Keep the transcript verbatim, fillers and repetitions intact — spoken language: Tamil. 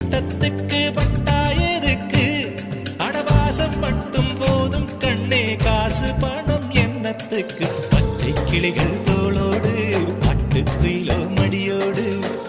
பட்டத்துக்கு பட்டாயதுக்கு அடவாசம் மட்டும் போதும் கண்ணே காசு பணம் எண்ணத்துக்கு பச்சை கிளிகள் தோளோடு பட்டு குயிலோ மடியோடு